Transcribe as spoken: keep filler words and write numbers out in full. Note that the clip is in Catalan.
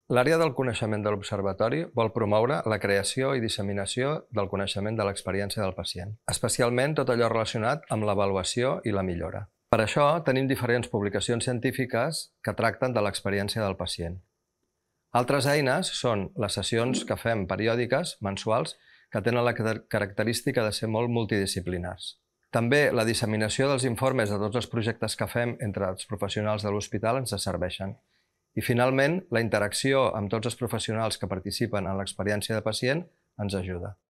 L'àrea del coneixement de l'Observatori vol promoure la creació i disseminació del coneixement de l'experiència del pacient, especialment tot allò relacionat amb l'avaluació i la millora. Per això tenim diferents publicacions científiques que tracten de l'experiència del pacient. Altres eines són les sessions que fem periòdiques, mensuals, que tenen la característica de ser molt multidisciplinars. També la disseminació dels informes de tots els projectes que fem entre els professionals de l'hospital ens serveixen. I finalment, la interacció amb tots els professionals que participen en l'experiència de pacient ens ajuda.